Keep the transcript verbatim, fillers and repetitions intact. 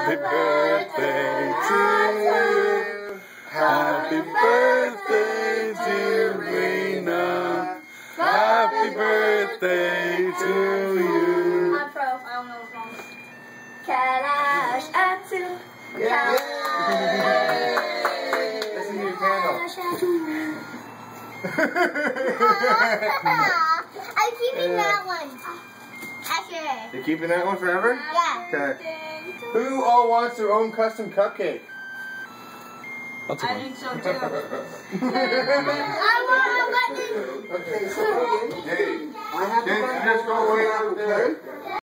Happy birthday to you. Happy birthday, dear Lena. Happy birthday to you. I'm pro. I don't know what's wrong. Kalash Atu. That's a new candle. I'm keeping that one. Actually. You're keeping that one forever? Yeah. Okay. Who all wants their own custom cupcake? That's I think so too. I want a button. Okay, so again, I have to just go away out there.